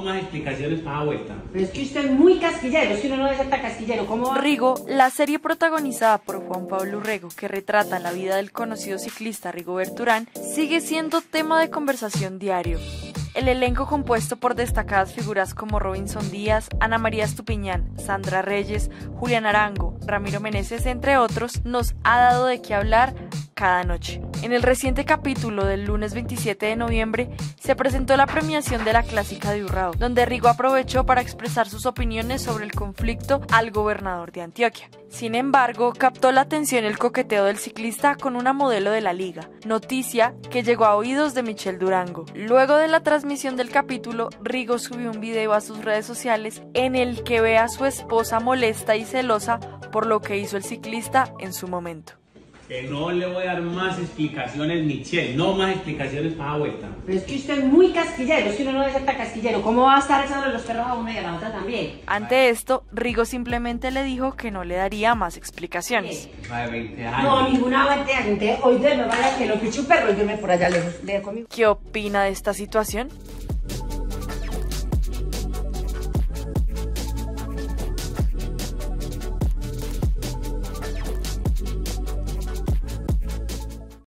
más explicaciones para la vuelta. Pero es que usted es muy casquillero, si uno no debe ser tan casquillero, ¿cómo va? Rigo, la serie protagonizada por Juan Pablo Urrego, que retrata la vida del conocido ciclista Rigoberto Urán, sigue siendo tema de conversación diario. El elenco, compuesto por destacadas figuras como Robinson Díaz, Ana María Estupiñán, Sandra Reyes, Julián Arango, Ramiro Meneses, entre otros, nos ha dado de qué hablar cada noche. En el reciente capítulo del lunes 27 de noviembre se presentó la premiación de la Clásica de Urrao, donde Rigo aprovechó para expresar sus opiniones sobre el conflicto al gobernador de Antioquia. Sin embargo, captó la atención el coqueteo del ciclista con una modelo de la liga, noticia que llegó a oídos de Michelle Durango. Luego de la transmisión del capítulo, Rigo subió un video a sus redes sociales en el que ve a su esposa molesta y celosa por lo que hizo el ciclista en su momento. Que no le voy a dar más explicaciones, Michelle, no más explicaciones para la vuelta. Pero es que usted es muy casquillero, si uno no debe ser tan casquillero, ¿cómo va a estar echándole los perros a una y a la otra también? Ante esto, Rigo simplemente le dijo que no le daría más explicaciones. Va de 20 años. No, ninguna 20 años, hoy me vaya que lo piche un perro y yo me por allá lejos, conmigo. ¿Qué opina de esta situación?